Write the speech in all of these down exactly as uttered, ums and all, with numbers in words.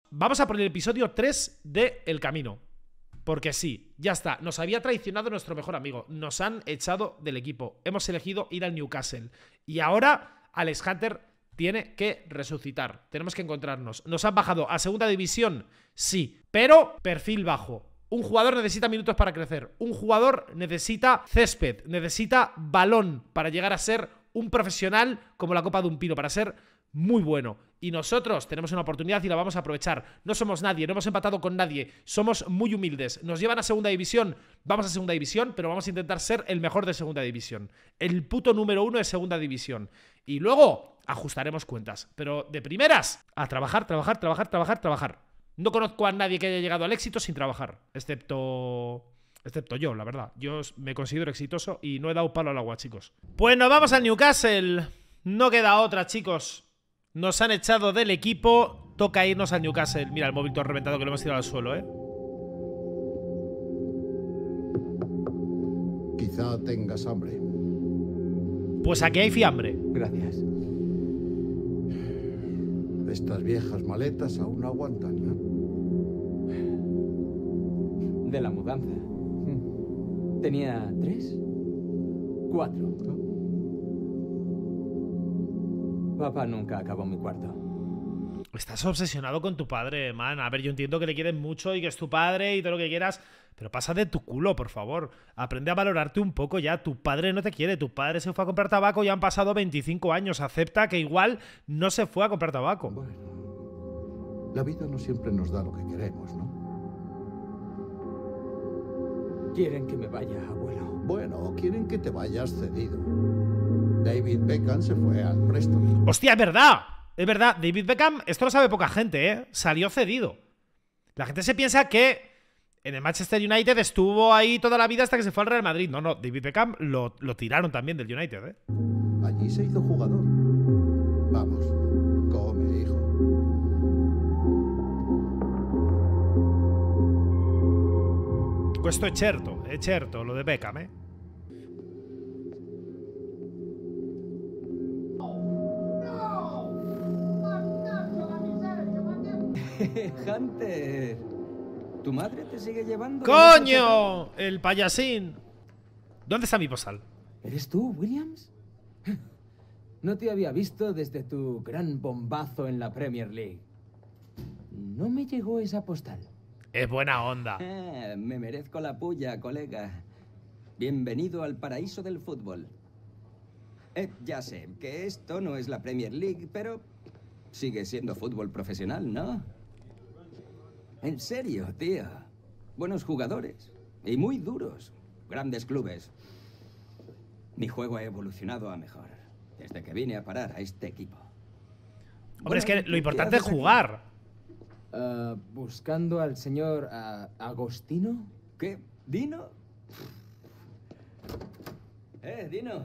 vamos a por el episodio tres de El Camino. Porque sí, ya está. Nos había traicionado nuestro mejor amigo. Nos han echado del equipo. Hemos elegido ir al Newcastle. Y ahora Alex Hunter tiene que resucitar. Tenemos que encontrarnos. ¿Nos han bajado a segunda división? Sí. Pero perfil bajo. Un jugador necesita minutos para crecer. Un jugador necesita césped. Necesita balón para llegar a ser un profesional como la copa de un pino. Para ser muy bueno. Y nosotros tenemos una oportunidad y la vamos a aprovechar. No somos nadie, no hemos empatado con nadie. Somos muy humildes. Nos llevan a segunda división. Vamos a segunda división, pero vamos a intentar ser el mejor de segunda división. El puto número uno de segunda división. Y luego ajustaremos cuentas. Pero de primeras, a trabajar, trabajar, trabajar, trabajar, trabajar. No conozco a nadie que haya llegado al éxito sin trabajar. Excepto... Excepto yo, la verdad. Yo me considero exitoso y no he dado palo al agua, chicos. Pues nos vamos al Newcastle. No queda otra, chicos. Nos han echado del equipo. Toca irnos al Newcastle. Mira el móvil todo reventado que lo hemos tirado al suelo, ¿eh? Quizá tengas hambre. Pues aquí hay fiambre. Gracias. Estas viejas maletas aún aguantan, ¿no? De la mudanza. Tenía tres, cuatro. Papá nunca acabó mi cuarto. Estás obsesionado con tu padre, man. A ver, yo entiendo que le quieres mucho y que es tu padre y todo lo que quieras, pero pasa de tu culo, por favor. Aprende a valorarte un poco ya. Tu padre no te quiere. Tu padre se fue a comprar tabaco y han pasado veinticinco años. Acepta que igual no se fue a comprar tabaco. Bueno, la vida no siempre nos da lo que queremos, ¿no? Quieren que me vaya, abuelo. Bueno, quieren que te vayas cedido. David Beckham se fue al Preston. ¡Hostia, es verdad! Es verdad, David Beckham, esto lo sabe poca gente, ¿eh? Salió cedido. La gente se piensa que en el Manchester United estuvo ahí toda la vida hasta que se fue al Real Madrid. No, no, David Beckham lo, lo tiraron también del United, ¿eh? Allí se hizo jugador. Vamos, come, hijo. Questo è certo, è certo, lo de Beckham, ¿eh? Hunter, ¿tu madre te sigue llevando? ¡Coño! El payasín. ¿Dónde está mi postal? ¿Eres tú, Williams? No te había visto desde tu gran bombazo en la Premier League. No me llegó esa postal. Es buena onda. Ah, me merezco la puya, colega. Bienvenido al paraíso del fútbol. Eh, ya sé que esto no es la Premier League, pero sigue siendo fútbol profesional, ¿no? En serio, tío. Buenos jugadores. Y muy duros. Grandes clubes. Mi juego ha evolucionado a mejor desde que vine a parar a este equipo. Hombre, es que lo ¿qué importante es haces aquí? jugar. Uh, ¿Buscando al señor uh, Agostino? ¿Qué? ¿Dino? Eh, Dino.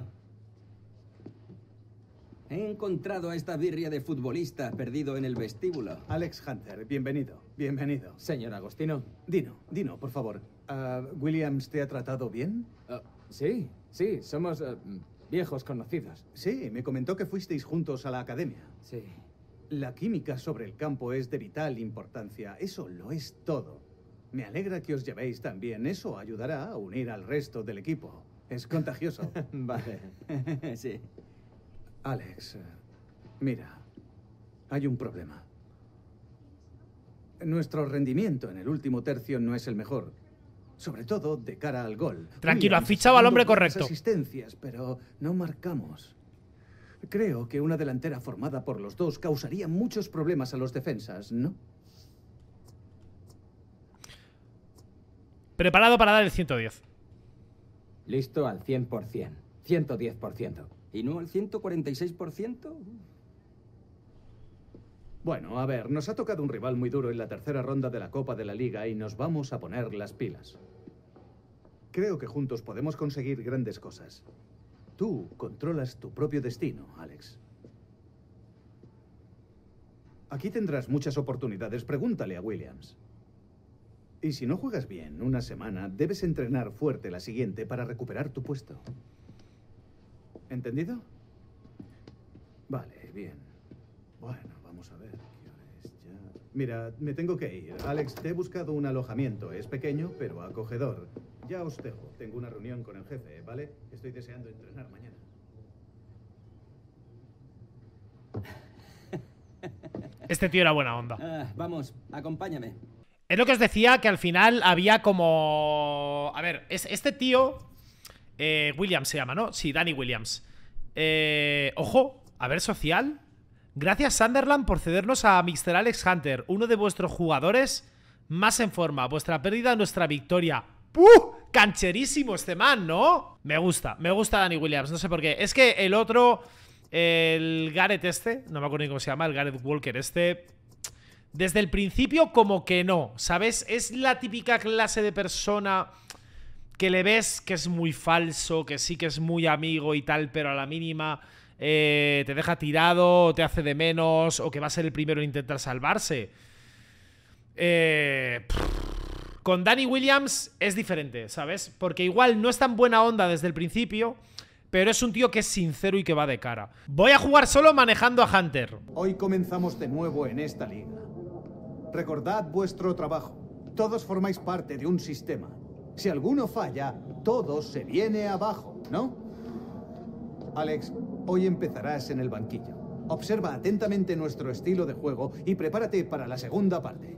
He encontrado a esta birria de futbolista perdido en el vestíbulo. Alex Hunter, bienvenido, bienvenido. Señor Agostino. Dino, Dino, por favor. Ah, ¿Williams te ha tratado bien? Uh, sí, sí, somos uh, viejos conocidos. Sí, me comentó que fuisteis juntos a la academia. Sí. La química sobre el campo es de vital importancia. Eso lo es todo. Me alegra que os llevéis tan bien. Eso ayudará a unir al resto del equipo. Es contagioso. Vale. Sí. Alex, eh, mira, hay un problema. Nuestro rendimiento en el último tercio no es el mejor. Sobre todo de cara al gol. Tranquilo, ha Williams fichado al está hombre dando buenas correcto. asistencias, pero no marcamos. Creo que una delantera formada por los dos causaría muchos problemas a los defensas, ¿no? Preparado para dar el ciento diez. Listo al cien por cien. ciento diez por ciento. ¿Y no al ciento cuarenta y seis por ciento? Bueno, a ver, nos ha tocado un rival muy duro en la tercera ronda de la Copa de la Liga y nos vamos a poner las pilas. Creo que juntos podemos conseguir grandes cosas. Tú controlas tu propio destino, Alex. Aquí tendrás muchas oportunidades. Pregúntale a Williams. Y si no juegas bien una semana, debes entrenar fuerte la siguiente para recuperar tu puesto. ¿Entendido? Vale, bien. Bueno, vamos a ver. ¿Qué hora es ya? Mira, me tengo que ir. Alex, te he buscado un alojamiento. Es pequeño, pero acogedor. Ya os dejo. Tengo una reunión con el jefe, ¿vale? Estoy deseando entrenar mañana. Este tío era buena onda. Ah, vamos, acompáñame. Es lo que os decía, que al final había como... A ver, es, este tío... Eh, Williams se llama, ¿no? Sí, Danny Williams. Eh, ojo, a ver, social. Gracias, Sunderland, por cedernos a míster Alex Hunter, uno de vuestros jugadores más en forma. Vuestra pérdida, nuestra victoria. ¡Puh! Cancherísimo este man, ¿no? Me gusta, me gusta Danny Williams, no sé por qué. Es que el otro, el Gareth este, no me acuerdo ni cómo se llama, el Gareth Walker este, desde el principio como que no, ¿sabes? Es la típica clase de persona que le ves que es muy falso, que sí que es muy amigo y tal, pero a la mínima eh, te deja tirado, o te hace de menos, o que va a ser el primero en intentar salvarse. Eh... Pff. Con Danny Williams es diferente, ¿sabes? Porque igual no es tan buena onda desde el principio, pero es un tío que es sincero y que va de cara. Voy a jugar solo manejando a Hunter. Hoy comenzamos de nuevo en esta liga. Recordad vuestro trabajo. Todos formáis parte de un sistema. Si alguno falla, todo se viene abajo, ¿no? Alex, hoy empezarás en el banquillo. Observa atentamente nuestro estilo de juego y prepárate para la segunda parte.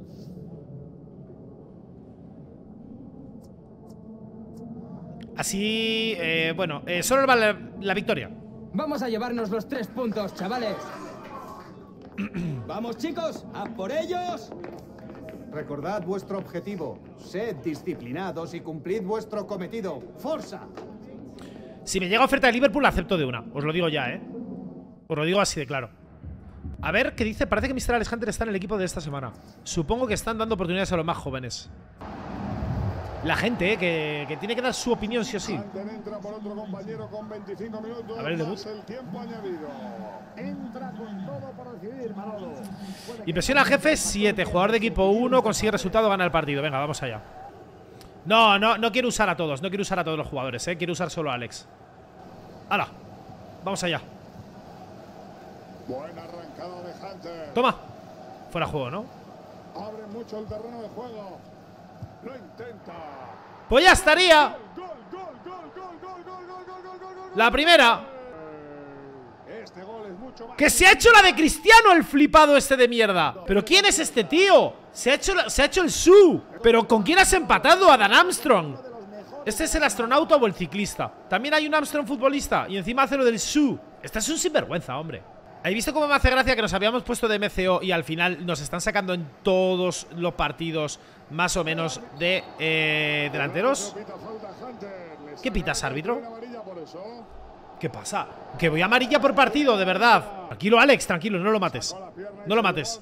Así, eh, bueno, eh, solo vale la, la victoria. Vamos a llevarnos los tres puntos, chavales. ¡Vamos, chicos! ¡A por ellos! Recordad vuestro objetivo. Sed disciplinados y cumplid vuestro cometido. ¡Forza! Si me llega oferta de Liverpool, la acepto de una. Os lo digo ya, ¿eh? Os lo digo así de claro. A ver, ¿qué dice? Parece que míster Alex Hunter está en el equipo de esta semana. Supongo que están dando oportunidades a los más jóvenes. La gente, ¿eh? Que, que tiene que dar su opinión sí o sí. Entra por otro compañero con veinticinco minutos. A ver el debut. El tiempo añadido. Entra con todo para decidir, Manolo. Impresiona al jefe, siete. Jugador de equipo uno, consigue resultado, gana el partido. Venga, vamos allá. No, no, no quiero usar a todos. No quiero usar a todos los jugadores, ¿eh? Quiero usar solo a Alex. ¡Hala! Vamos allá. Buena arrancada de Hunter. Toma. Fuera juego, ¿no? Abre mucho el terreno de juego. Lo intenta. Pues ya estaría. Gol, gol, gol, gol, gol, gol, gol, gol, gol, gol, gol. La primera. Este gol es mucho más. ¡Que se ha hecho la de Cristiano, el flipado este de mierda! ¿Pero quién es este tío? Se ha hecho, la, se ha hecho el Su. ¿Pero con quién has empatado? ¿A Dan Armstrong? ¿Este es el astronauta o el ciclista? También hay un Armstrong futbolista. Y encima hace lo del Su. Este es un sinvergüenza, hombre. ¿Habéis visto cómo me hace gracia que nos habíamos puesto de M C O y al final nos están sacando en todos los partidos más o menos de eh, delanteros? ¿Qué pitas, árbitro? ¿Qué pasa? Que voy a amarilla por partido, de verdad. Tranquilo, Alex, tranquilo, no lo mates. No lo mates.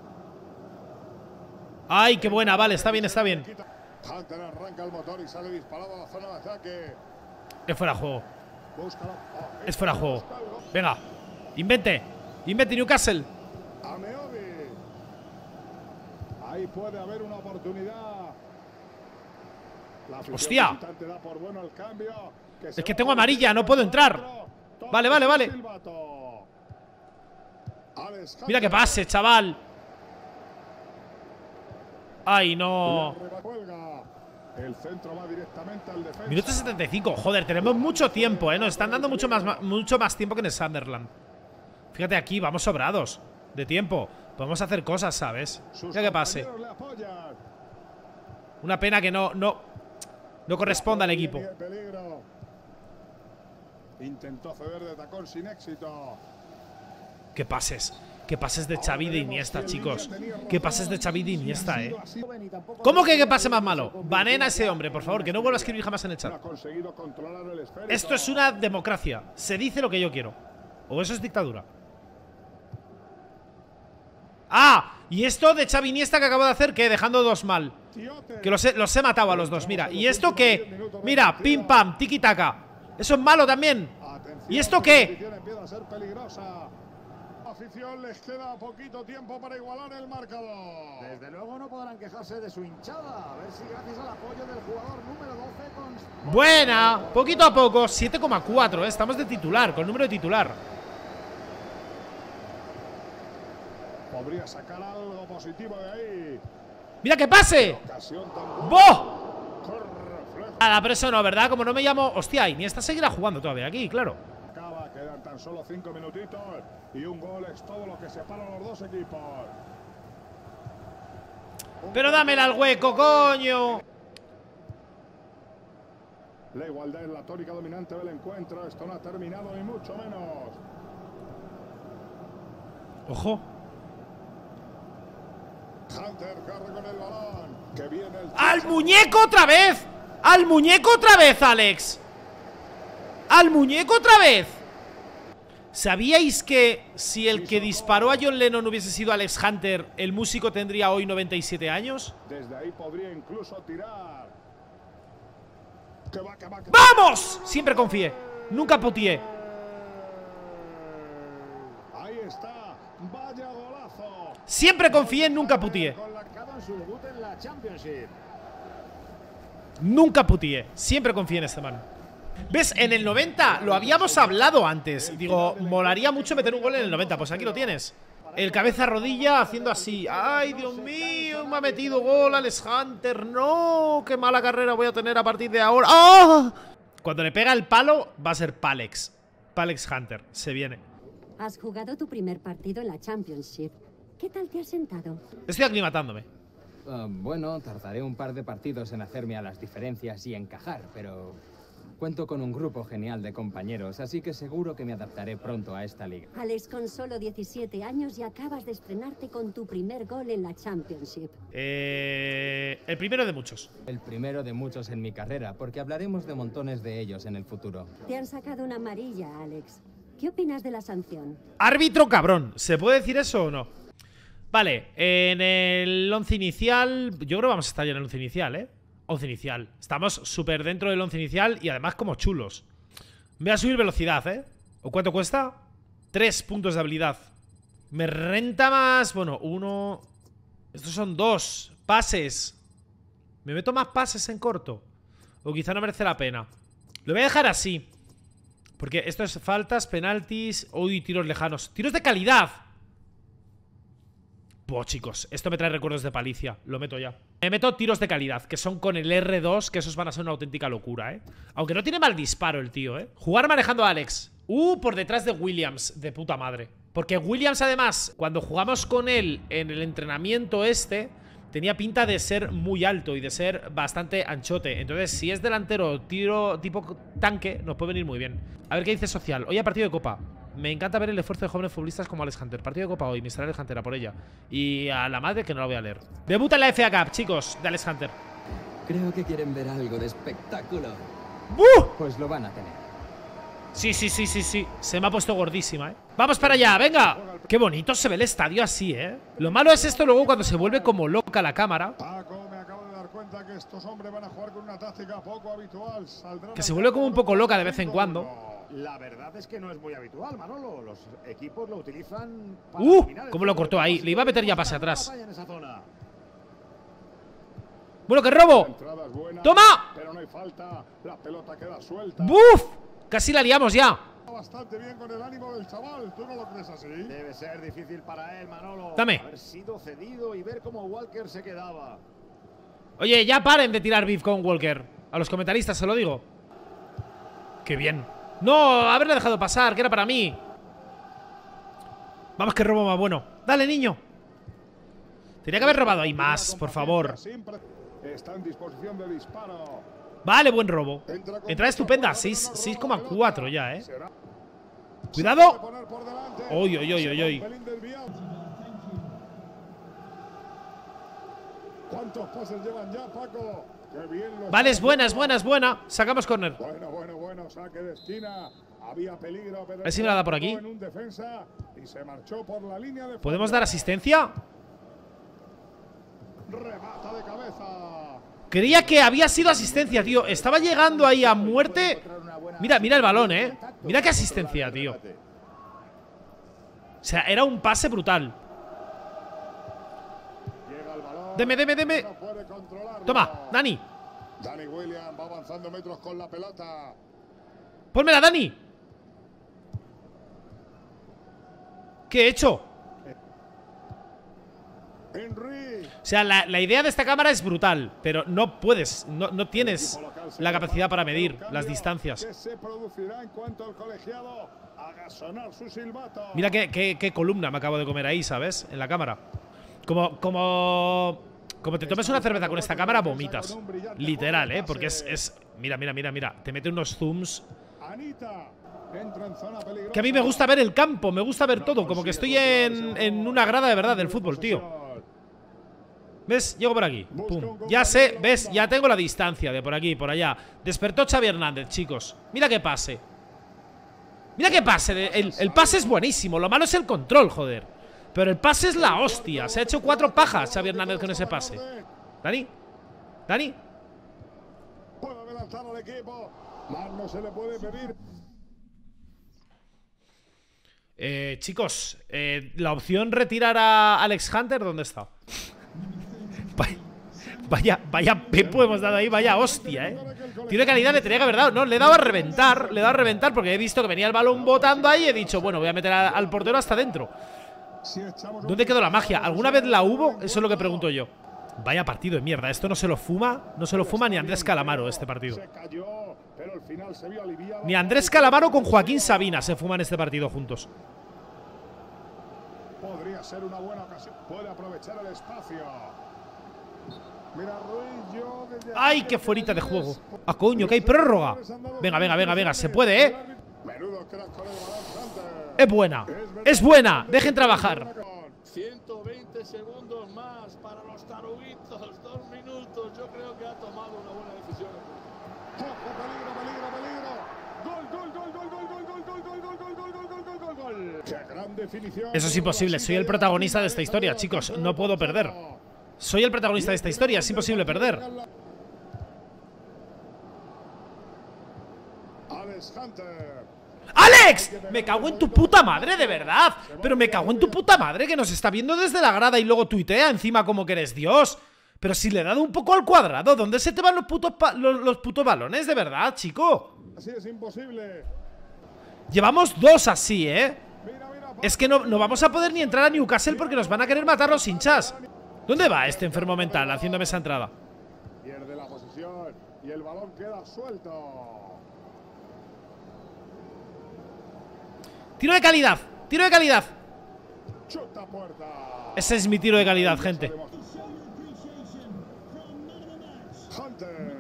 Ay, qué buena, vale, está bien, está bien. Hunter arranca el motor y sale disparado a la zona de ataque. Es fuera de juego. Es fuera de juego. Venga, invente. Invente Newcastle. Ameobi. Ahí puede haber una oportunidad. La ¡Hostia! da por bueno el cambio, que es que tengo amarilla, no puedo entrar. Vale, vale, vale. Mira que pase, chaval. Ay, no. El centro va directamente al defensa. Minuto setenta y cinco. Joder, tenemos mucho tiempo, ¿eh? Nos están dando mucho más, mucho más tiempo que en el Sunderland. Fíjate aquí, vamos sobrados de tiempo. Podemos hacer cosas, ¿sabes? Mira que pase. Una pena que no, no, no corresponda al equipo. Intentó ceder de tacón sin éxito. Que pases. Que pases de Xavi de Iniesta, chicos. Que pases de Xavi de Iniesta, eh. ¿Cómo que que pase más malo? Banen a ese hombre, por favor, que no vuelva a escribir jamás en el chat. Esto es una democracia. Se dice lo que yo quiero. O eso es dictadura. ¡Ah! Y esto de Xavi Iniesta que acabo de hacer, que dejando dos mal. Que los he, los he matado a los dos, mira. ¿Y esto qué? Mira, pim pam, tiki taka. Eso es malo también. ¿Y esto qué? Afición, les queda poquito tiempo para igualar el marcador. Desde luego no podrán quejarse de su hinchada. A ver si gracias al apoyo del jugador número doce con... Buena, poquito a poco, siete coma cuatro, ¿eh? Estamos de titular, con número de titular. podría sacar algo positivo de ahí. ¡Mira que pase! Ocasión tan buena. ¡Boh! Corre, reflejo. Nada, pero eso no, ¿verdad? Como no me llamo... Hostia, y ni esta seguirá jugando todavía aquí, claro. Acaba, quedan tan solo cinco minutitos y un gol es todo lo que separa a los dos equipos. Pero dámela al hueco, coño. La igualdad es la tónica dominante del encuentro. Esto no ha terminado ni mucho menos. Ojo. Hunter corre con el balón. Que viene el... ¡Al muñeco otra vez! ¡Al muñeco otra vez, Alex! ¡Al muñeco otra vez! ¿Sabíais que si el que disparó a John Lennon hubiese sido Alex Hunter, el músico tendría hoy noventa y siete años? Desde ahí podría incluso tirar. Que va, que va, que va. ¡Vamos! Siempre confié. Nunca putié. Ahí está. Vaya golazo. Siempre confié, nunca putié. Colocado en su debut en la Championship. Nunca putié. Siempre confié en este man. ¿Ves? En el noventa lo habíamos hablado antes. Digo, molaría mucho meter un gol en el noventa. Pues aquí lo tienes. El cabeza rodilla haciendo así. ¡Ay, Dios mío! Me ha metido gol Alex Hunter. ¡No! ¡Qué mala carrera voy a tener a partir de ahora! ¡Ah! Cuando le pega el palo va a ser Palex. Palex Hunter. Se viene. Has jugado tu primer partido en la Championship. ¿Qué tal te has sentado? Estoy aclimatándome. Ah, bueno, tardaré un par de partidos en hacerme a las diferencias y encajar, pero cuento con un grupo genial de compañeros, así que seguro que me adaptaré pronto a esta liga. Alex, con solo diecisiete años y acabas de estrenarte con tu primer gol en la Championship. Eh, el primero de muchos. El primero de muchos en mi carrera, porque hablaremos de montones de ellos en el futuro. Te han sacado una amarilla, Alex. ¿Qué opinas de la sanción? Árbitro cabrón. ¿Se puede decir eso o no? Vale, en el once inicial. Yo creo que vamos a estar ya en el once inicial, ¿eh? Once inicial. Estamos súper dentro del once inicial y además como chulos. Voy a subir velocidad, ¿eh? ¿O cuánto cuesta? Tres puntos de habilidad. Me renta más. Bueno, uno. Estos son dos. Pases. ¿Me meto más pases en corto? O quizá no merece la pena. Lo voy a dejar así. Porque esto es faltas, penaltis. Uy, tiros lejanos. Tiros de calidad. Buah, chicos, esto me trae recuerdos de palicia. Lo meto ya. Me meto tiros de calidad, que son con el erre dos, que esos van a ser una auténtica locura, ¿eh? Aunque no tiene mal disparo el tío, ¿eh? Jugar manejando a Alex. Uh, por detrás de Williams, de puta madre. Porque Williams, además, cuando jugamos con él en el entrenamiento este, tenía pinta de ser muy alto y de ser bastante anchote. Entonces, si es delantero tiro tipo tanque, nos puede venir muy bien. A ver qué dice Social. Hoy a partido de Copa. Me encanta ver el esfuerzo de jóvenes futbolistas como Alex Hunter. Partido de Copa hoy, mister Alex Hunter, a por ella. Y a la madre que no la voy a leer. Debuta en la F A Cup, chicos, de Alex Hunter. Creo que quieren ver algo de espectáculo. ¡Buh! Pues lo van a tener. Sí, sí, sí, sí, sí. Se me ha puesto gordísima, ¿eh? ¡Vamos para allá, venga! Qué bonito se ve el estadio así, ¿eh? Lo malo es esto luego cuando se vuelve como loca la cámara. Paco, me acabo de dar cuenta que estos hombres van a jugar con una táctica poco habitual. Saldrán Que se vuelve como un poco loca de vez en cuando. La verdad es que no es muy habitual, Manolo. Los equipos lo utilizan para ¡Uh! dominar el ¿Cómo lo juego. cortó ahí? Le iba a meter ya pase atrás. En esa zona. Bueno, que robo. La entrada es buena, ¡Toma! pero no hay falta. La pelota queda suelta. ¡Buf! Casi la liamos ya. Bastante bien con el ánimo del chaval. ¿Tú no lo crees así? Debe ser difícil para él, Manolo. Dame. Haber sido cedido y ver cómo Walker se quedaba. Oye, ya paren de tirar beef con Walker. A los comentaristas se lo digo. ¡Qué bien! ¡No! Haberle dejado pasar, que era para mí. Vamos, que robo más bueno. ¡Dale, niño! Tenía que haber robado ahí más, por favor. Está en disposición de disparo. Vale, buen robo. Entrada estupenda, seis coma cuatro ya, eh. ¡Cuidado! ¡Oy, oy, oy, oy, oy! ¿Cuántos pases llevan ya, Paco? Qué bien lo Vale, es está buena, es haciendo. buena, es buena. Sacamos córner. Bueno, bueno, bueno, saque de esquina. Había peligro, pero A ver si me la da por aquí. en un defensa y se marchó por la línea de ¿Podemos fondo. dar asistencia? Remata de cabeza. Creía que había sido asistencia, tío. Estaba llegando ahí a muerte. Mira, mira el balón, eh. Mira qué asistencia, tío. O sea, era un pase brutal. Llega el balón. Deme, deme, deme. No puede controlarlo. Toma, Dani. Dani Williams va avanzando metros con la pelota. Pónmela, Dani. ¿Qué he hecho? O sea, la, la idea de esta cámara es brutal, pero no puedes, no, no tienes la capacidad para medir las distancias. Mira qué, qué, qué columna me acabo de comer ahí, ¿sabes? En la cámara. Como, como, como te tomes una cerveza con esta cámara, vomitas. Literal, ¿eh? Porque es, es… Mira, mira, mira, mira. Te mete unos zooms. Que a mí me gusta ver el campo, me gusta ver todo. Como que estoy en, en una grada de verdad del fútbol, tío. ¿Ves? Llego por aquí. Pum. Ya sé, ¿ves? Ya tengo la distancia de por aquí y por allá. Despertó Xavi Hernández, chicos. Mira qué pase. Mira qué pase. El, el pase es buenísimo. Lo malo es el control, joder. Pero el pase es la hostia. Se ha hecho cuatro pajas Xavi Hernández con ese pase. ¿Dani? ¿Dani? Puede adelantar al equipo. Más no se le puede pedir. Eh, chicos, eh, la opción retirar a Alex Hunter, ¿dónde está? Vaya, vaya, vaya pepo hemos dado ahí, vaya hostia, eh. Tiro de calidad le tenía que haber dado, no, le he dado a reventar, le he dado a reventar porque he visto que venía el balón botando ahí y he dicho, bueno, voy a meter a, al portero hasta dentro. ¿Dónde quedó la magia? ¿Alguna vez la hubo? Eso es lo que pregunto yo. Vaya partido de mierda, esto no se lo fuma, no se lo fuma ni Andrés Calamaro este partido. Ni Andrés Calamaro con Joaquín Sabina se fuman este partido juntos. Podría ser una buena ocasión, puede aprovechar el espacio. Mira, Ruiz, yo desde ¡ay, qué fuerita de juego! ¡Ah, coño, que hay prórroga! Venga, venga, venga, venga, se puede, ¿eh? Es buena, es buena, dejen trabajar. ciento veinte segundos más para los taruguitos, dos minutos. Yo creo que ha tomado una buena decisión. Peligro, peligro, peligro. Gol, gol, gol, gol, gol, gol, gol, gol, gol, gol, gol, gol, gol, gol, gol, gol. Qué gran definición. Eso es imposible, soy el protagonista de esta historia, chicos, no puedo perder. Soy el protagonista de esta historia, es imposible perder. Alex Hunter. ¡Alex! Me cago en tu puta madre, de verdad. Pero me cago en tu puta madre que nos está viendo desde la grada y luego tuitea encima como que eres Dios. Pero si le he dado un poco al cuadrado, ¿dónde se te van los putos, los, los putos balones, de verdad, chico? Así es imposible. Llevamos dos así, ¿eh? Es que no, no vamos a poder ni entrar a Newcastle porque nos van a querer matar los hinchas. ¿Dónde va este enfermo mental haciéndome esa entrada? Pierde la posición y el balón queda suelto. Tiro de calidad, tiro de calidad. Chuta puerta. Ese es mi tiro de calidad, gente. Hunter.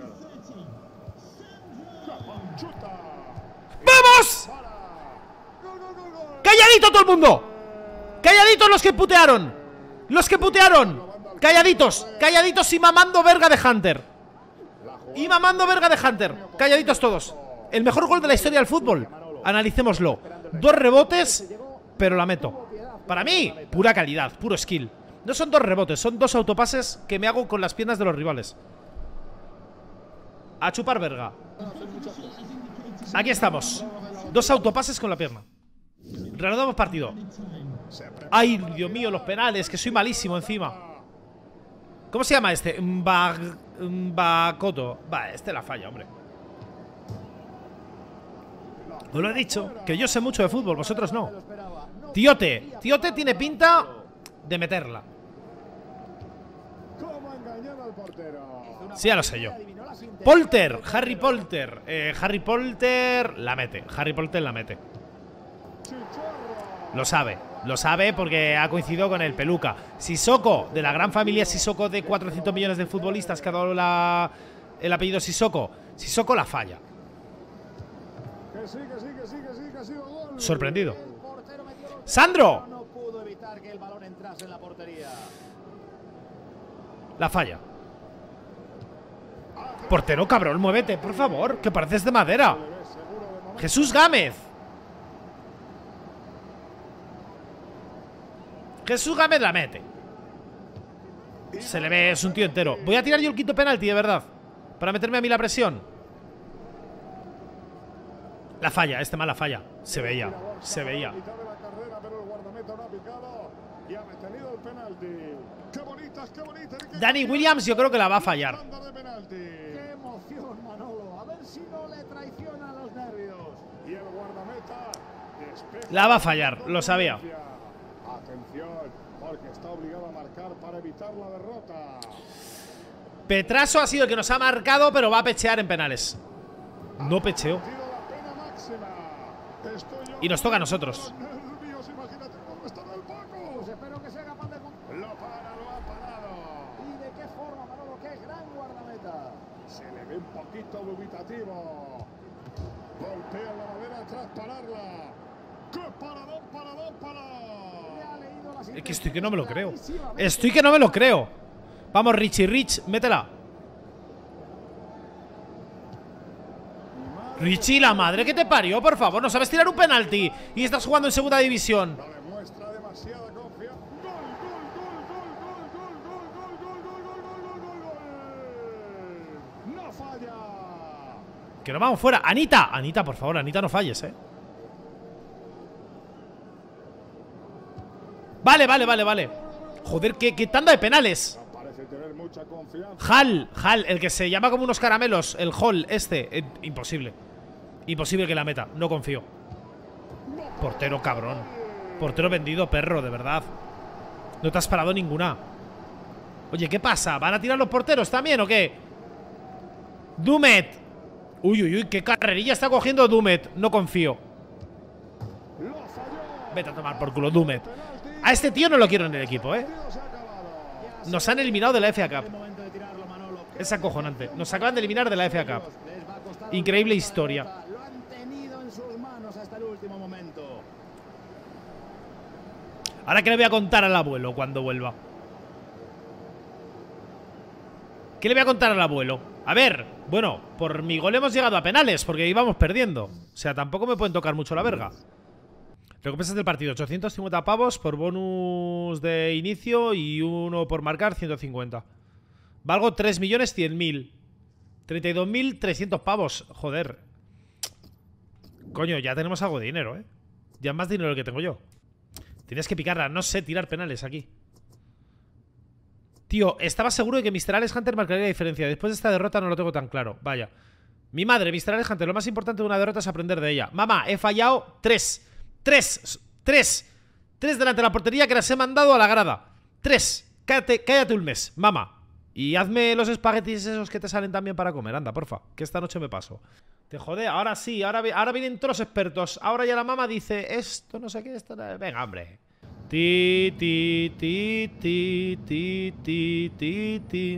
Chuta. ¡Vamos! ¡Calladito todo el mundo! ¡Calladitos los que putearon! ¡Los que putearon! ¡Calladitos! ¡Calladitos y mamando verga de Hunter! Y mamando verga de Hunter. Calladitos todos. El mejor gol de la historia del fútbol. Analicémoslo. Dos rebotes, pero la meto. Para mí, pura calidad, puro skill. No son dos rebotes, son dos autopases que me hago con las piernas de los rivales. A chupar verga. Aquí estamos. Dos autopases con la pierna. Reanudamos partido. Ay, Dios mío, los penales, que soy malísimo encima. ¿Cómo se llama este? Mbag... Mbakoto. Va, este la falla, hombre. Os lo he dicho, que yo sé mucho de fútbol, vosotros no. Tiote, Tiote tiene pinta de meterla. Sí, ya lo sé yo. Polter, Harry Polter. eh, Harry Polter la mete. Harry Polter la mete. Lo sabe, lo sabe porque ha coincidido con el Peluca. Sissoko, de la gran familia Sissoko de cuatrocientos millones de futbolistas que ha dado la, el apellido Sissoko. Sissoko la falla. Sorprendido. ¡Sandro! La falla. Portero, cabrón, muévete, por favor, que pareces de madera. Jesús Gámez. Jesús Gámez la mete. Se le ve, es un tío entero. Voy a tirar yo el quinto penalti, de verdad, para meterme a mí la presión. La falla, este mal la falla. Se veía, se veía. Danny Williams yo creo que la va a fallar. Qué emoción, Manolo. A ver si no le traiciona los nervios. Y el guardameta despeja. La va a fallar, lo sabía. Atención, porque está obligado a marcar para evitar evitar la derrota. Petraso ha sido el que nos ha marcado, pero va a pechear en penales. No pecheó. Y nos toca a nosotros. Espero que sea capaz de... Lo para, lo ha parado. ¿Y de qué forma, Manolo? ¡Qué gran guardameta! Se le ve un poquito dubitativo. Golpea la madera tras pararla. ¡Qué paradón, paradón, paradón! Es que estoy que no me lo creo. Estoy que no me lo creo. Vamos, Richie Rich, métela. Richie, la madre que te parió, por favor. No sabes tirar un penalti y estás jugando en segunda división. No demuestra demasiada confianza. ¡Gol, gol, gol, gol, gol, gol, gol, gol, gol, gol, gol, gol, gol! ¡No falla! Que no vamos fuera. Anita, Anita, por favor, Anita, no falles, eh. Vale, vale, vale, vale. Joder, qué, qué tanda de penales. Parece tener mucha confianza. Hal, Hal, el que se llama como unos caramelos. El Hall, este. Eh, imposible. Imposible que la meta, no confío. Portero cabrón. Portero vendido, perro, de verdad. No te has parado ninguna. Oye, ¿qué pasa? ¿Van a tirar los porteros también o qué? Dumet. Uy, uy, uy, qué carrerilla está cogiendo Dumet. No confío. Vete a tomar por culo, Dumet. A este tío no lo quiero en el equipo, eh. Nos han eliminado de la F A Cup. Es acojonante. Nos acaban de eliminar de la F A Cup. Increíble historia. Lo han tenido en sus manos hasta el último momento. Ahora que le voy a contar al abuelo cuando vuelva. ¿Qué le voy a contar al abuelo? A ver, bueno, por mi gol hemos llegado a penales porque íbamos perdiendo. O sea, tampoco me pueden tocar mucho la verga. Recompensas del partido, ochocientos cincuenta pavos por bonus de inicio y uno por marcar, ciento cincuenta. Valgo tres millones cien mil. treinta y dos mil trescientos pavos, joder. Coño, ya tenemos algo de dinero, eh. Ya más dinero del que tengo yo. Tienes que picarla, no sé tirar penales aquí. Tío, estaba seguro de que mister Alex Hunter marcaría la diferencia. Después de esta derrota no lo tengo tan claro. Vaya. Mi madre, mister Alex Hunter, lo más importante de una derrota es aprender de ella. Mamá, he fallado tres. Tres, tres, tres delante de la portería que las he mandado a la grada. Tres, cállate, cállate un mes, mamá. Y hazme los espaguetis esos que te salen también para comer, anda, porfa, que esta noche me paso. Te jode, ahora sí, ahora, ahora vienen todos los expertos. Ahora ya la mamá dice, esto no sé qué, esto no... Venga, hombre. Ti, ti, ti, ti, ti, ti, ti, ti.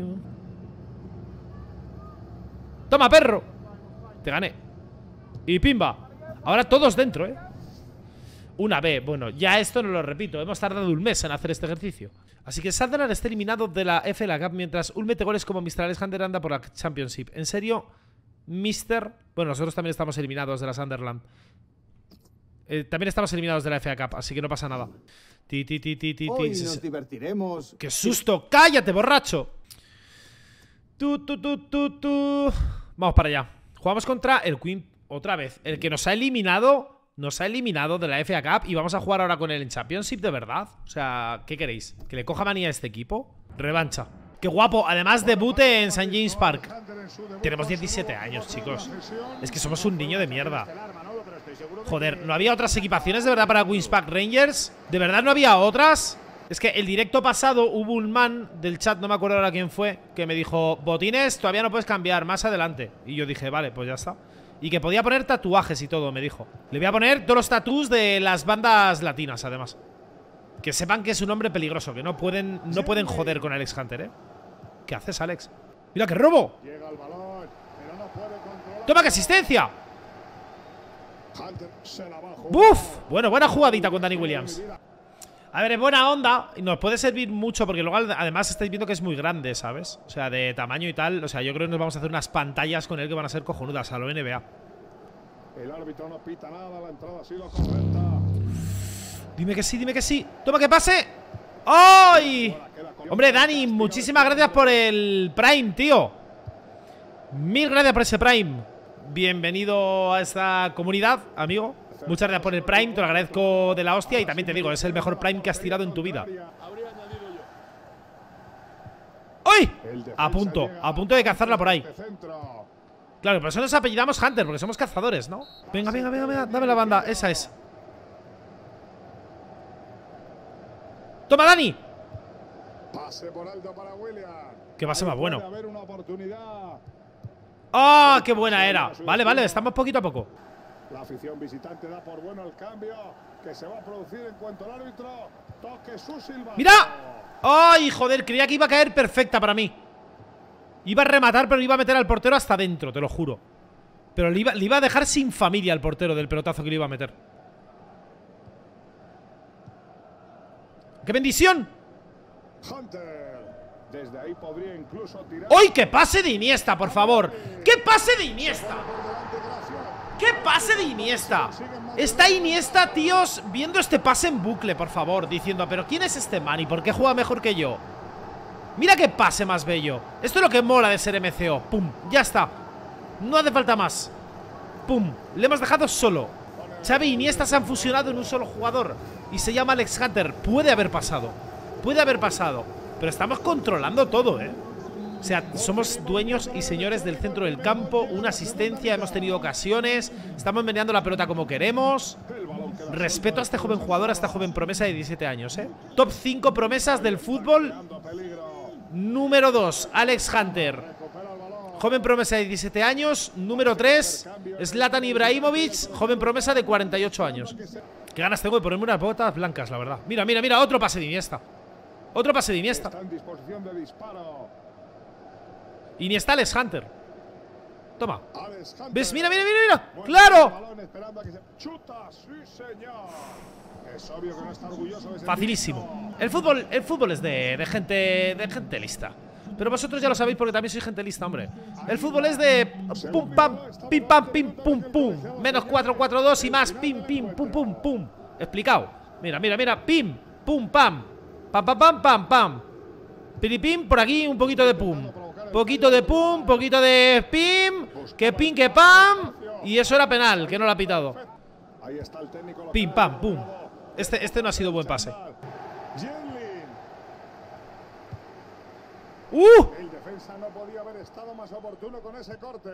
Toma, perro. Te gané. Y pimba. Ahora todos dentro, eh. Una B, bueno, ya esto no lo repito. Hemos tardado un mes en hacer este ejercicio. Así que Sunderland está eliminado de la F A Cup mientras un mete goles como mister Alex Hunter anda por la Championship. ¿En serio, mister? Bueno, nosotros también estamos eliminados de la Sunderland. eh, También estamos eliminados de la F A Cup, así que no pasa nada. Ti, ti, ti, ti, ti, Hoy ti. nos divertiremos. ¡Qué susto! ¡Cállate, borracho! Tu, tu, tu, tu, tu. Vamos para allá. Jugamos contra el Queen otra vez. El que nos ha eliminado... Nos ha eliminado de la F A Cup y vamos a jugar ahora con él en Championship, de verdad. O sea, ¿qué queréis? ¿Que le coja manía a este equipo? Revancha. ¡Qué guapo! Además, debute en Saint James Park. Tenemos diecisiete años, chicos. Es que somos un niño de mierda. Joder, ¿no había otras equipaciones de verdad para Queen's Park Rangers? ¿De verdad no había otras? Es que el directo pasado hubo un man del chat, no me acuerdo ahora quién fue, que me dijo, botines, todavía no puedes cambiar, más adelante. Y yo dije, vale, pues ya está. Y que podía poner tatuajes y todo, me dijo. Le voy a poner todos los tatús de las bandas latinas, además. Que sepan que es un hombre peligroso, que no pueden, no pueden joder con Alex Hunter, ¿eh? ¿Qué haces, Alex? ¡Mira qué robo! ¡Toma, qué asistencia! ¡Buf! Bueno, buena jugadita con Danny Williams. A ver, es buena onda y nos puede servir mucho porque luego además estáis viendo que es muy grande, ¿sabes? O sea, de tamaño y tal. O sea, yo creo que nos vamos a hacer unas pantallas con él que van a ser cojonudas a lo N B A. El árbitro no pita nada, la entrada ha sido correcta. Dime que sí, dime que sí. ¡Toma que pase! ¡Ay! Hombre, Dani, muchísimas gracias por el Prime, tío. Mil gracias por ese Prime. Bienvenido a esta comunidad, amigo. Muchas gracias por el Prime, te lo agradezco de la hostia. Y también te digo, es el mejor Prime que has tirado en tu vida. ¡Ay! A punto, a punto de cazarla por ahí. Claro, por eso nos apellidamos Hunter, porque somos cazadores, ¿no? Venga, venga, venga, venga, dame la banda, esa es. ¡Toma, Dani! Pase por alto para William. Qué pase más bueno. Puede haber una oportunidad. ¡Oh, qué buena era! Vale, vale, estamos poquito a poco. La afición visitante da por bueno el cambio que se va a producir en cuanto al árbitro toque su silbato. ¡Mira! ¡Ay, joder! Creía que iba a caer perfecta para mí. Iba a rematar, pero iba a meter al portero hasta dentro, te lo juro. Pero le iba, le iba a dejar sin familia al portero del pelotazo que le iba a meter. ¡Qué bendición! Hunter. Desde ahí podría incluso tirar. ¡Uy, qué pase de Iniesta, por favor! ¡Qué pase de Iniesta! ¡Qué pase de Iniesta! Está Iniesta, tíos, viendo este pase en bucle, por favor, diciendo, pero ¿quién es este man y por qué juega mejor que yo? Mira qué pase más bello. Esto es lo que mola de ser M C O. ¡Pum! Ya está. No hace falta más. ¡Pum! Le hemos dejado solo. Xavi y Iniesta se han fusionado en un solo jugador y se llama Alex Hunter. Puede haber pasado. Puede haber pasado. Pero estamos controlando todo, ¿eh? O sea, somos dueños y señores del centro del campo. Una asistencia, hemos tenido ocasiones. Estamos meneando la pelota como queremos. Respeto a este joven jugador, a esta joven promesa de diecisiete años, ¿eh? Top cinco promesas del fútbol. Número dos, Alex Hunter. Joven promesa de diecisiete años. Número tres, Zlatan Ibrahimovic. Joven promesa de cuarenta y ocho años. Qué ganas tengo de ponerme unas botas blancas, la verdad. Mira, mira, mira, otro pase de Iniesta. Otro pase de Iniesta. Iniesta, Alex Hunter. Toma. ¿Ves? Mira, mira, mira, mira. ¡Claro! Facilísimo. El fútbol, el fútbol es de, de gente de gente lista. Pero vosotros ya lo sabéis porque también sois gente lista, hombre. El fútbol es de pum pam, pim pam, pim pum pum. Menos cuatro, cuatro, dos y más pim, pim, pum, pum, pum. Explicado. Mira, mira, mira. Pim, pum, pam. Pam, pam, pam, pam, pam. Piripim, por aquí un poquito de pum. Poquito de pum, poquito de pim. Que pim, que pam. Y eso era penal, que no lo ha pitado. Pim, pam, pum. Este, este no ha sido buen pase. ¡Uh! El defensa no podía haber estado más oportuno con ese corte.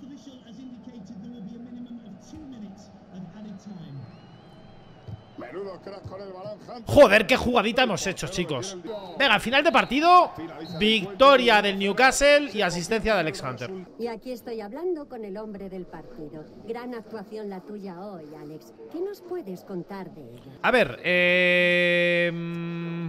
Menudo crack con el balón, Hunter. Joder, qué jugadita hemos hecho, chicos. Venga, al final de partido, victoria del Newcastle y asistencia de Alex Hunter. Y aquí estoy hablando con el hombre del partido. Gran actuación la tuya hoy, Alex. ¿Qué nos puedes contar de ella? A ver, eh... mm,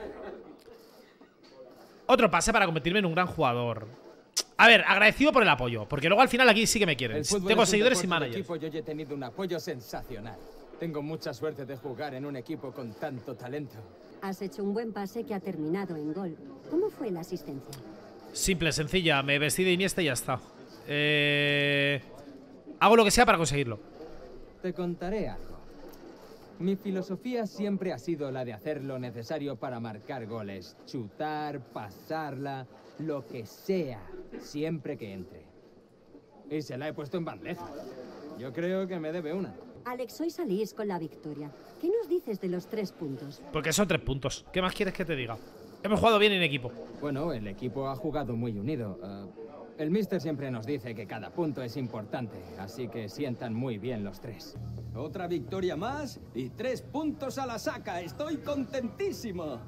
otro pase para convertirme en un gran jugador. A ver, agradecido por el apoyo, porque luego al final aquí sí que me quieren. Tengo seguidores y managers. Equipo, yo ya he tenido un apoyo sensacional. Tengo mucha suerte de jugar en un equipo con tanto talento. Has hecho un buen pase que ha terminado en gol. ¿Cómo fue la asistencia? Simple, sencilla. Me vestí de Iniesta y ya está. Eh... Hago lo que sea para conseguirlo. Te contaré algo. Mi filosofía siempre ha sido la de hacer lo necesario para marcar goles. Chutar, pasarla, lo que sea, siempre que entre. Y se la he puesto en bandeja. Yo creo que me debe una. Alex, hoy salís con la victoria. ¿Qué nos dices de los tres puntos? Porque son tres puntos. ¿Qué más quieres que te diga? Hemos jugado bien en equipo. Bueno, el equipo ha jugado muy unido. Uh, el míster siempre nos dice que cada punto es importante, así que sientan muy bien los tres. Otra victoria más y tres puntos a la saca. Estoy contentísimo.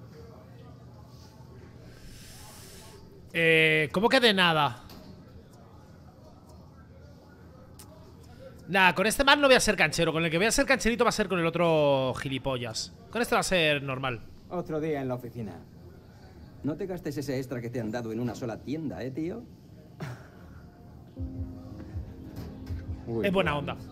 Eh, ¿Cómo que de nada? Nah, con este man no voy a ser canchero. Con el que voy a ser cancherito va a ser con el otro gilipollas. Con este va a ser normal. Otro día en la oficina. No te gastes ese extra que te han dado en una sola tienda, ¿eh, tío? Uy, es buena onda.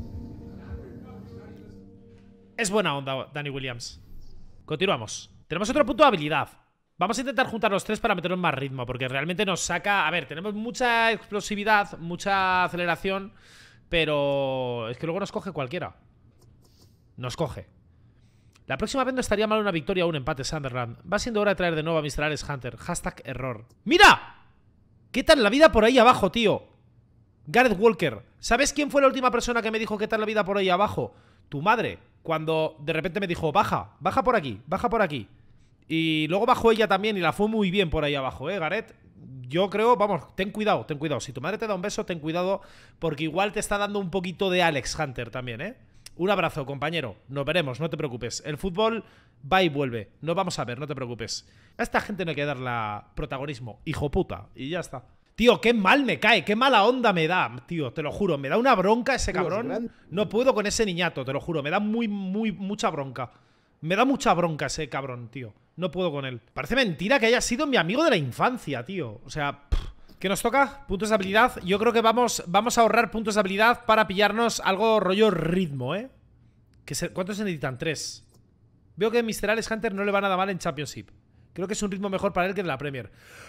Es buena onda, Danny Williams. Continuamos. Tenemos otro punto de habilidad. Vamos a intentar juntar los tres para meternos más ritmo, porque realmente nos saca... A ver, tenemos mucha explosividad, mucha aceleración, pero es que luego nos coge cualquiera. Nos coge. La próxima vez no estaría mal una victoria o un empate, Sunderland. Va siendo hora de traer de nuevo a mister Alex Hunter. Hashtag error. ¡Mira! ¿Qué tal la vida por ahí abajo, tío? Gareth Walker. ¿Sabes quién fue la última persona que me dijo qué tal la vida por ahí abajo? Tu madre. Cuando de repente me dijo, baja, baja por aquí, baja por aquí. Y luego bajó ella también y la fue muy bien por ahí abajo, ¿eh, Gareth? Yo creo, vamos, ten cuidado, ten cuidado. Si tu madre te da un beso, ten cuidado, porque igual te está dando un poquito de Alex Hunter también, ¿eh? un abrazo, compañero. Nos veremos, no te preocupes. El fútbol va y vuelve. Nos vamos a ver, no te preocupes. A esta gente no hay que darle protagonismo. Hijo puta. Y ya está. Tío, qué mal me cae, qué mala onda me da, tío, te lo juro. Me da una bronca ese cabrón. No puedo con ese niñato, te lo juro. Me da muy, muy, mucha bronca. Me da mucha bronca ese cabrón, tío. No puedo con él. Parece mentira que haya sido mi amigo de la infancia, tío. O sea... Pff. ¿Qué nos toca? Puntos de habilidad. Yo creo que vamos, vamos a ahorrar puntos de habilidad para pillarnos algo rollo ritmo, ¿eh? Que se, ¿Cuántos se necesitan? Tres. Veo que a mister Alex Hunter no le va nada mal en Championship. Creo que es un ritmo mejor para él que en la Premier.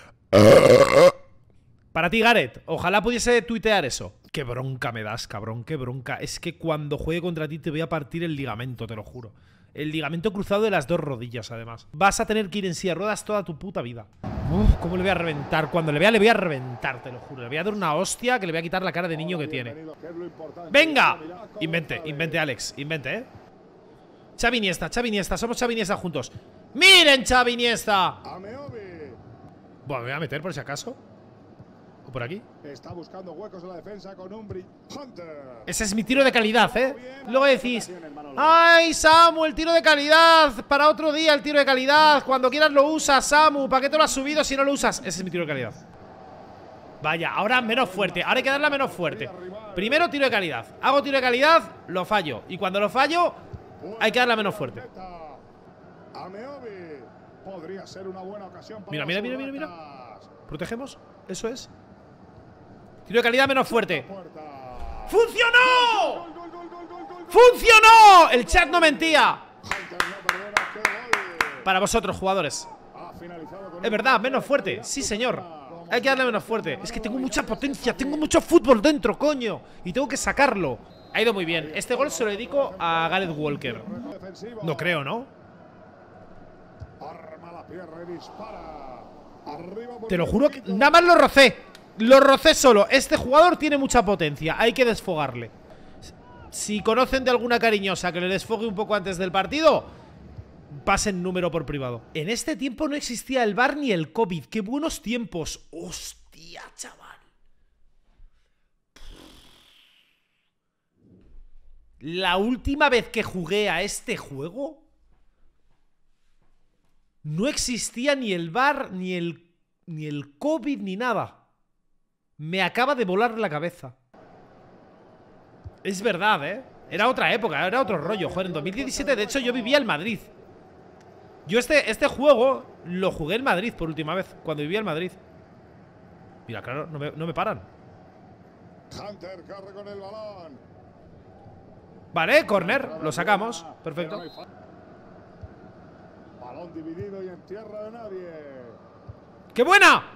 Para ti, Gareth. Ojalá pudiese tuitear eso. Qué bronca me das, cabrón. Qué bronca. Es que cuando juegue contra ti te voy a partir el ligamento, te lo juro. El ligamento cruzado de las dos rodillas, además. Vas a tener que ir en silla de ruedas toda tu puta vida. Uf, cómo le voy a reventar. Cuando le vea, le voy a reventar, te lo juro. Le voy a dar una hostia que le voy a quitar la cara de niño que tiene. ¡Venga! Invente, invente, Alex. Invente, ¿eh? Xavi Iniesta, Xavi Iniesta. Somos Xavi Iniesta juntos. ¡Miren, Xavi Iniesta! Bueno, me voy a meter por si acaso. ¿O por aquí? Está buscando huecos en la defensa con un Hunter. Ese es mi tiro de calidad, ¿eh? Luego decís, ¡ay, Samu, el tiro de calidad! Para otro día el tiro de calidad. Cuando quieras lo usas, Samu. ¿Para qué te lo has subido si no lo usas? Ese es mi tiro de calidad. Vaya, ahora menos fuerte. Ahora hay que darle menos fuerte. Primero tiro de calidad. Hago tiro de calidad, lo fallo. Y cuando lo fallo, hay que darle menos fuerte. Mira, mira, mira, mira, mira. Protegemos, eso es. Tiro de calidad menos fuerte. ¡Funcionó! ¡Funcionó! El chat no mentía. Para vosotros, jugadores. Es verdad, menos fuerte. Sí, señor. Hay que darle menos fuerte. Es que tengo mucha potencia, tengo mucho fútbol dentro, coño. Y tengo que sacarlo. Ha ido muy bien. Este gol se lo dedico a Gareth Walker. No creo, ¿no? Te lo juro que nada más lo rocé. Lo rocé solo. Este jugador tiene mucha potencia. Hay que desfogarle. Si conocen de alguna cariñosa que le desfogue un poco antes del partido, pasen número por privado. En este tiempo no existía el V A R ni el COVID. ¡Qué buenos tiempos! ¡Hostia, chaval! La última vez que jugué a este juego no existía ni el V A R, ni el, ni el COVID, ni nada. Me acaba de volar la cabeza. Es verdad, ¿eh? Era otra época, era otro rollo. Joder, en dos mil diecisiete, de hecho, yo vivía en Madrid. Yo este, este juego lo jugué en Madrid por última vez, cuando vivía en Madrid. Mira, claro, no me, no me paran. Hunter corre con el balón. Vale, corner, lo sacamos. Perfecto. Balón dividido y en tierra de nadie. ¡Qué buena!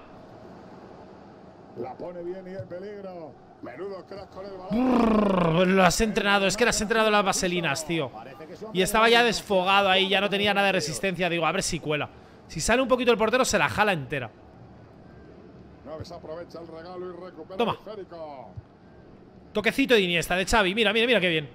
La pone bien y en peligro. Menudo crack con el balón. Brrr, lo has entrenado, es que le has entrenado las vaselinas, tío. Y estaba ya desfogado ahí, ya no tenía nada de resistencia. Digo, a ver si cuela. Si sale un poquito el portero, se la jala entera. No desaprovecha el regalo y recupera. Toma. Toquecito de Iniesta, de Xavi. Mira, mira, mira qué bien.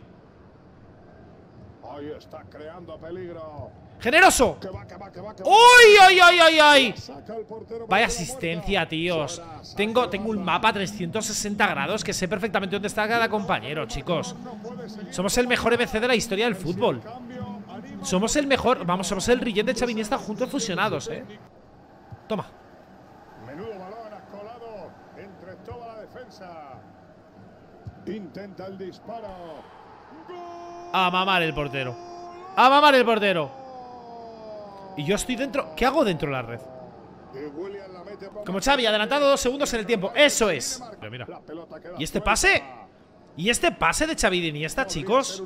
Ahí está creando peligro. ¡Generoso! Que va, que va, que va, que va. ¡Uy, ay, ay, ay, ay! Vaya asistencia, tíos. Tengo, tengo un mapa trescientos sesenta grados que sé perfectamente dónde está cada compañero, chicos. Somos el mejor M C de la historia del fútbol. Somos el mejor, vamos, somos el Rillén de Xavi Iniesta juntos fusionados, eh. Toma. Menudo balón colado entre toda la defensa. Intenta el disparo. A mamar el portero. A mamar el portero. Y yo estoy dentro. ¿Qué hago dentro de la red? Como Xavi, adelantado dos segundos en el tiempo. Eso es. Pero mira. ¿Y este pase? ¿Y este pase de Xavi de Iniesta, chicos?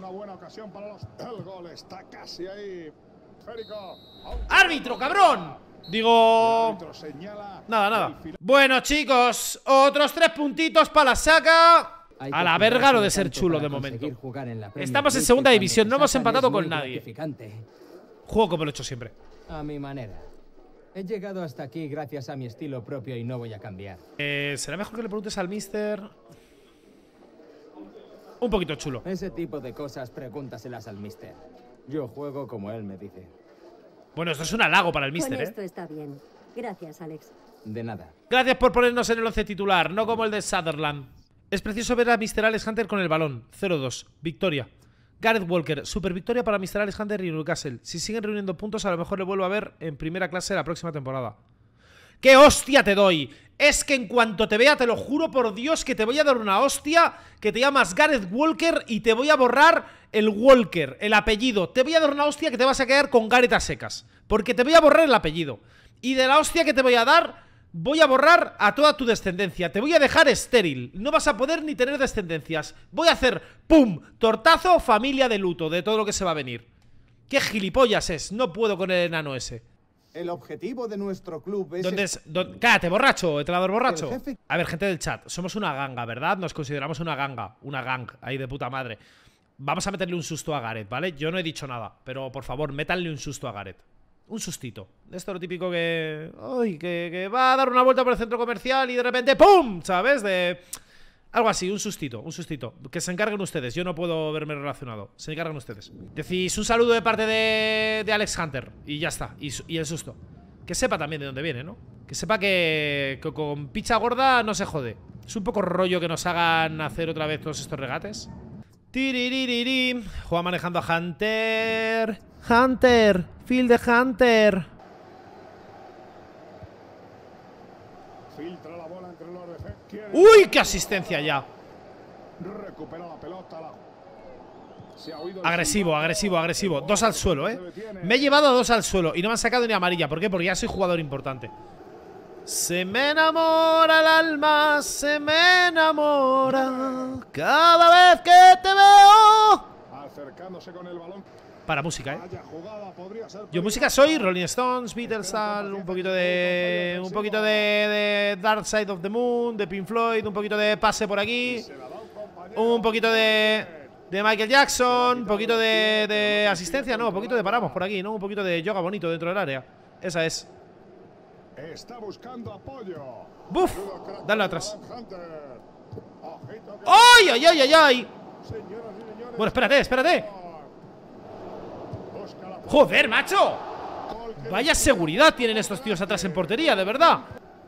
¡Árbitro, cabrón! Digo... Nada, nada. Bueno, chicos, otros tres puntitos para la saca. A la verga lo de ser chulo de momento. Estamos en segunda división, no hemos empatado con nadie. Juego como lo he hecho siempre. A mi manera. He llegado hasta aquí gracias a mi estilo propio y no voy a cambiar. Eh, ¿será mejor que le preguntes al mister? Un poquito chulo. Ese tipo de cosas pregúntaselas al mister. Yo juego como él me dice. Bueno, esto es un halago para el mister, Con ¿eh? esto está bien. Gracias, Alex. De nada. Gracias por ponernos en el once titular, no como el de Sutherland. Es precioso ver a mister Alex Hunter con el balón. cero dos. Victoria. Gareth Walker, super victoria para mister Alex Hunter y Newcastle. Si siguen reuniendo puntos, a lo mejor le vuelvo a ver en primera clase la próxima temporada. ¡Qué hostia te doy! Es que en cuanto te vea, te lo juro por Dios, que te voy a dar una hostia, que te llamas Gareth Walker y te voy a borrar el Walker, el apellido. Te voy a dar una hostia que te vas a quedar con Gareth a secas, porque te voy a borrar el apellido. Y de la hostia que te voy a dar, voy a borrar a toda tu descendencia. Te voy a dejar estéril. No vas a poder ni tener descendencias. Voy a hacer, ¡pum! Tortazo, familia de luto, de todo lo que se va a venir. ¡Qué gilipollas es! No puedo con el enano ese. El objetivo de nuestro club es... ¿Dónde es? Don... Cállate, borracho, entrenador borracho. Jefe... A ver, gente del chat, somos una ganga, ¿verdad? Nos consideramos una ganga, una gang, ahí de puta madre. Vamos a meterle un susto a Gareth, ¿vale? Yo no he dicho nada, pero por favor, métanle un susto a Gareth. Un sustito. Esto es lo típico que... Ay, que, que va a dar una vuelta por el centro comercial y de repente ¡pum! ¿Sabes? De... Algo así, un sustito, un sustito. Que se encarguen ustedes, yo no puedo verme relacionado. Se encargan ustedes. Decís un saludo de parte de, de Alex Hunter. Y ya está, y, y el susto. Que sepa también de dónde viene, ¿no? Que sepa que, que con picha gorda no se jode. Es un poco rollo que nos hagan hacer otra vez todos estos regates. Tiririririm. Juega manejando a Hunter. Hunter, Phil de Hunter. Filtra la bola entre los defensores. ¡Uy, qué asistencia ya! Recupera la pelota. La... Se ha oído agresivo, agresivo, agresivo. Dos al suelo, ¿eh? Me he llevado a dos al suelo y no me han sacado ni amarilla. ¿Por qué? Porque ya soy jugador importante. Se me enamora el alma, se me enamora cada vez que te veo. Acercándose con el balón. Para música, ¿eh? Yo música soy Rolling Stones, Beatles, tal, un poquito de... Un poquito de, de Dark Side of the Moon, de Pink Floyd, un poquito de Pase por aquí, un poquito de... De Michael Jackson, un poquito de, de asistencia, no, un poquito de paramos por aquí, ¿no? Un poquito de yoga bonito dentro del área. Esa es. Está buscando apoyo. ¡Buf! Dale atrás. ¡Ay, ay, ay, ay, ay! Bueno, espérate, espérate. ¡Joder, macho! Vaya seguridad tienen estos tíos atrás en portería, de verdad.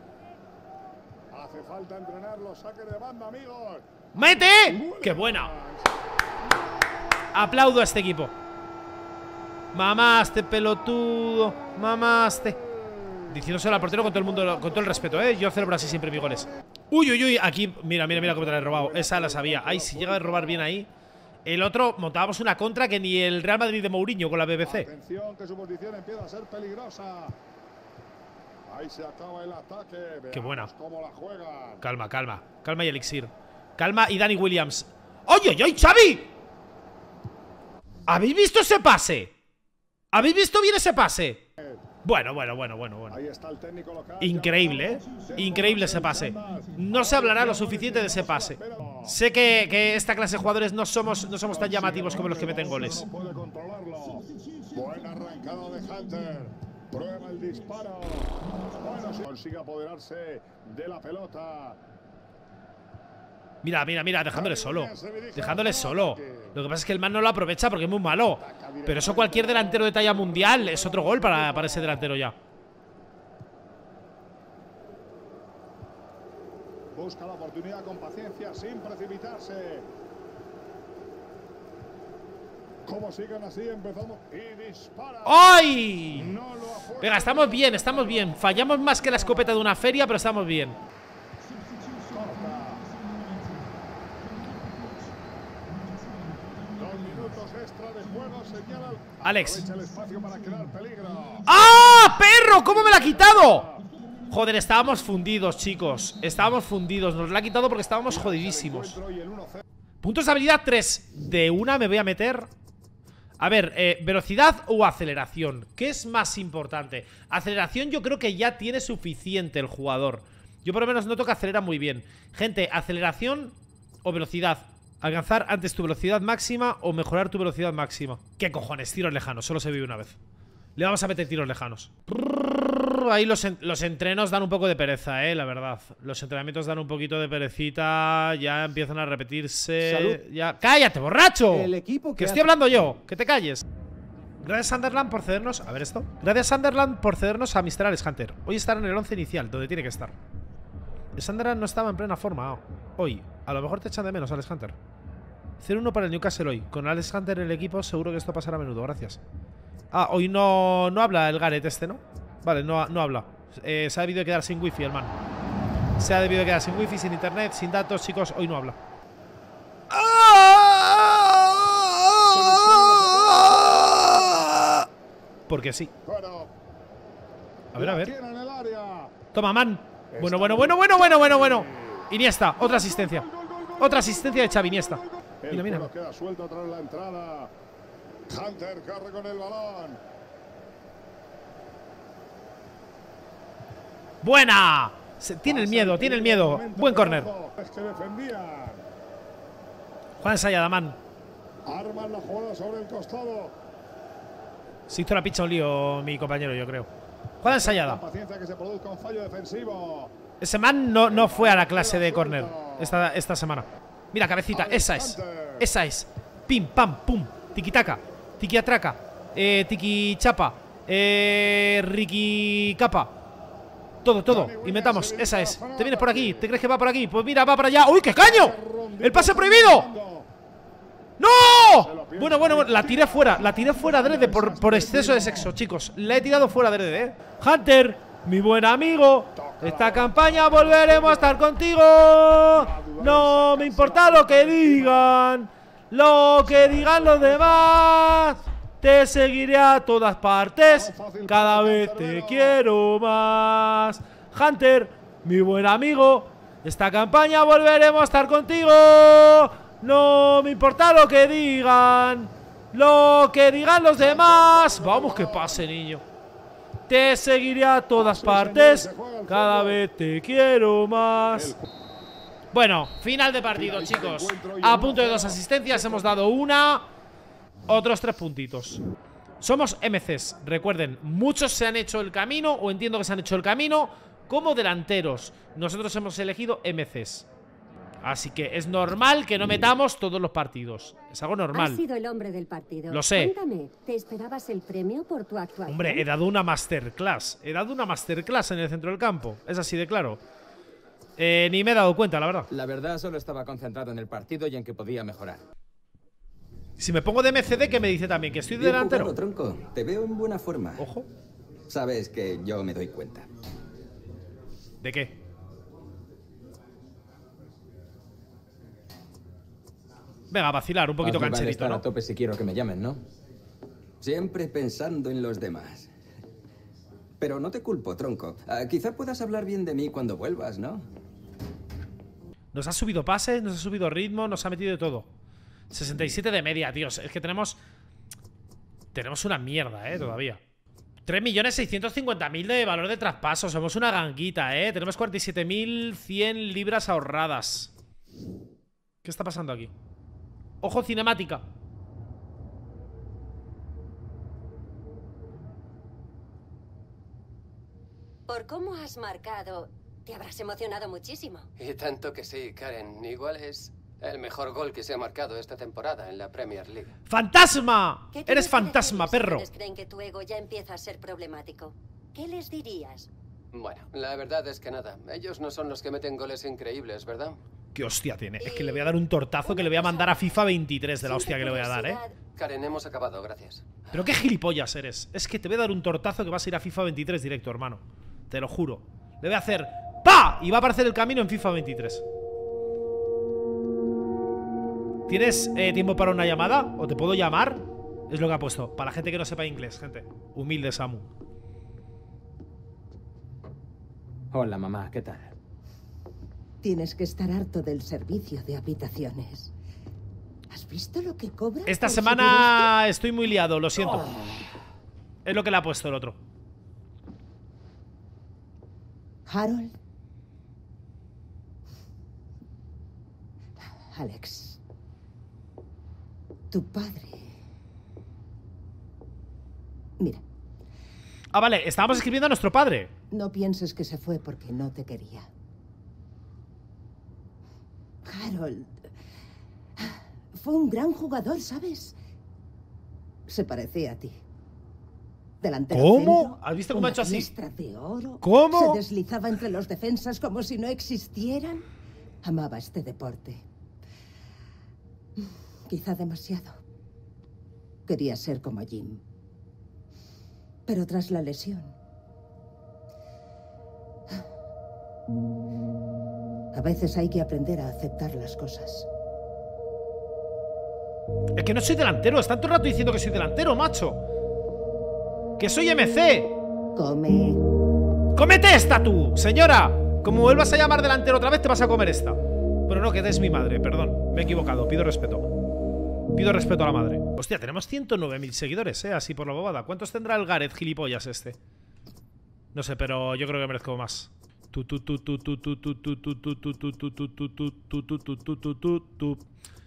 Hace falta entrenar los saques de banda, amigos. ¡Mete! ¡Qué buena! Aplaudo a este equipo. Mamaste, pelotudo. Mamaste. Diciéndoselo al portero con todo el mundo, con todo el respeto, ¿eh? Yo celebro así siempre mis goles. Uy, uy, uy. Aquí, mira, mira, mira cómo te la he robado. Esa la sabía. Ay, si llega a robar bien ahí. El otro, montábamos una contra que ni el Real Madrid de Mourinho con la B B C. Atención, que su posición empieza a ser peligrosa. Ahí se acaba el ataque. Veamos qué buena. Cómo la juegan. Calma, calma. Calma y Elixir. Calma y Danny Williams. ¡Oye, oye, oye, Xavi! ¿Habéis visto ese pase? ¿Habéis visto bien ese pase? Bueno, bueno, bueno, bueno, bueno. Ahí está el técnico local. Increíble, ¿eh? Increíble ese pase. No se hablará lo suficiente de ese pase. Sé que, que esta clase de jugadores no somos, no somos tan llamativos como los que meten goles. Buena arrancada de Hunter. Prueba el disparo. Bueno, si consigue apoderarse de la pelota. Mira, mira, mira, dejándole solo. Dejándole solo. Lo que pasa es que el man no lo aprovecha porque es muy malo. Pero eso cualquier delantero de talla mundial es otro gol para, para ese delantero ya. Busca la oportunidad con paciencia, sin precipitarse. Como siguen así, empezamos y dispara. ¡Ay! No Venga, estamos bien, estamos bien. Fallamos más que la escopeta de una feria, pero estamos bien. Alex. ¡Ah, perro! ¿Cómo me la ha quitado? Joder, estábamos fundidos, chicos. Estábamos fundidos. Nos la ha quitado porque estábamos jodidísimos. Puntos de habilidad tres. De una me voy a meter. A ver, eh, ¿velocidad o aceleración? ¿Qué es más importante? Aceleración yo creo que ya tiene suficiente el jugador. Yo por lo menos noto que acelera muy bien. Gente, aceleración o velocidad. Alcanzar antes tu velocidad máxima o mejorar tu velocidad máxima. ¿Qué cojones? Tiros lejanos, solo se vive una vez. Le vamos a meter tiros lejanos. Ahí los, en los entrenos dan un poco de pereza, eh, la verdad. Los entrenamientos dan un poquito de perecita. Ya empiezan a repetirse. Salud. Ya. ¡Cállate, borracho! El equipo que, que estoy hablando yo, que te calles. Gracias Sunderland por cedernos. A ver esto. Gracias Sunderland por cedernos a mister Alex Hunter. Hoy estará en el once inicial, donde tiene que estar. El Sunderland no estaba en plena forma. Oh. Hoy. A lo mejor te echan de menos, Alex Hunter. cero uno para el Newcastle hoy. Con Alex Hunter en el equipo seguro que esto pasará a menudo, gracias. Ah, hoy no, no habla el Gareth este, ¿no? Vale, no, no habla. eh, Se ha debido de quedar sin wifi el man. Se ha debido de quedar sin wifi, sin internet, sin datos, chicos, hoy no habla. Porque sí. A ver, a ver. Toma, man. Bueno, bueno, bueno, bueno, bueno, bueno, bueno. Iniesta, otra asistencia. Otra asistencia de Xavi Iniesta. Mira, mira. Queda suelto tras la entrada. Hunter corre con el balón. ¡Buena! Se, tiene el miedo, tiene el miedo. Buen córner. Es que defendían. Juan Sayada, man. Arman la jugada sobre el costado. Se hizo la picha un lío mi compañero, yo creo. Juan Sayada. Paciencia que se produzca un fallo defensivo. Ese man no, no fue a la clase de córner esta, esta semana. Mira, cabecita, esa es. Esa es. Pim, pam, pum. Tiki-taka. Tiki-atraca. Eh, tiki-chapa. Eh, Riki-capa. Todo, todo. Inventamos. Esa es. ¿Te vienes por aquí? ¿Te crees que va por aquí? Pues mira, va para allá. ¡Uy, qué caño! ¡El pase prohibido! ¡No! Bueno, bueno, bueno. La tiré fuera. La tiré fuera adrede por, por exceso de sexo, chicos. La he tirado fuera adrede, ¿eh? Hunter, mi buen amigo. Esta campaña volveremos a estar contigo. No me importa lo que digan. Lo que digan los demás. Te seguiré a todas partes. Cada vez te quiero más. Hunter, mi buen amigo. Esta campaña volveremos a estar contigo. No me importa lo que digan. Lo que digan los demás. Vamos, que pase, niño. Te seguiré a todas partes. Cada vez te quiero más. Bueno, final de partido, chicos. A punto de dos asistencias. Hemos dado una. Otros tres puntitos. Somos M Cs, recuerden. Muchos se han hecho el camino, o entiendo que se han hecho el camino, como delanteros. Nosotros hemos elegido M Cs. Así que es normal que no metamos todos los partidos. Es algo normal. Has sido el hombre del partido. Lo sé. Cuéntame, ¿te esperabas el premio por tu actuación? Hombre, he dado una masterclass. He dado una masterclass en el centro del campo. Es así de claro. Eh, ni me he dado cuenta, la verdad. La verdad, solo estaba concentrado en el partido y en que podía mejorar. Si me pongo de M C D, ¿qué me dice también? ¿Que estoy de delantero? Jugado, tronco. Te veo en buena forma. Ojo. Sabes que yo me doy cuenta. ¿De qué? Venga, a vacilar, un poquito Más me vale cancherito, estar ¿no? a tope si quiero que me llamen, ¿no? Siempre pensando en los demás. Pero no te culpo, tronco. Uh, quizá puedas hablar bien de mí cuando vuelvas, ¿no? Nos ha subido pases, nos ha subido ritmo, nos ha metido de todo. sesenta y siete de media, tíos. Es que tenemos... Tenemos una mierda, eh, todavía. tres millones seiscientos cincuenta mil de valor de traspaso. Somos una ganguita, eh. Tenemos cuarenta y siete mil cien libras ahorradas. ¿Qué está pasando aquí? Ojo, cinemática. Por cómo has marcado, te habrás emocionado muchísimo. Y tanto que sí, Karen. Igual es el mejor gol que se ha marcado esta temporada en la Premier League. ¡Fantasma! ¿Qué Eres tienes que fantasma, decirles perro. quienes creen que tu ego ya empieza a ser problemático? ¿Qué les dirías? Bueno, la verdad es que nada. Ellos no son los que meten goles increíbles, ¿verdad? Qué hostia tiene. Es que le voy a dar un tortazo que le voy a mandar a FIFA veintitrés de la hostia que le voy a dar, eh. Karen, hemos acabado, gracias. Pero qué gilipollas eres. Es que te voy a dar un tortazo que vas a ir a FIFA veintitrés directo, hermano. Te lo juro. Le voy a hacer ¡pa! Y va a aparecer el camino en FIFA veintitrés. ¿Tienes eh, tiempo para una llamada? ¿O te puedo llamar? Es lo que ha puesto. Para la gente que no sepa inglés, gente. Humilde Samu. Hola, mamá, ¿qué tal? Tienes que estar harto del servicio de habitaciones. ¿Has visto lo que cobra? Esta semana estoy muy liado, lo siento. Oh. Es lo que le ha puesto el otro. Harold. Alex. Tu padre. Mira. Ah, vale, estábamos escribiendo a nuestro padre. No pienses que se fue porque no te quería. Harold fue un gran jugador, ¿sabes? Se parecía a ti. Delantero ¿Cómo? centro, ¿Has visto cómo ha hecho así? De oro. ¿Cómo? Se deslizaba entre los defensas como si no existieran. Amaba este deporte. Quizá demasiado. Quería ser como Jim. Pero tras la lesión... A veces hay que aprender a aceptar las cosas. Es que no soy delantero. Están todo el rato diciendo que soy delantero, macho. ¡Que soy M C! Come. ¡Cómete esta tú, señora! Como vuelvas a llamar delantero otra vez, te vas a comer esta. Pero no, que es mi madre, perdón. Me he equivocado, pido respeto. Pido respeto a la madre. Hostia, tenemos ciento nueve mil seguidores, eh, así por la bobada. ¿Cuántos tendrá el Gareth gilipollas este? No sé, pero yo creo que merezco más. Tu tu tu tu tu tu tu tu tu tu tu tu tu tu tu tu tu tu tu tu.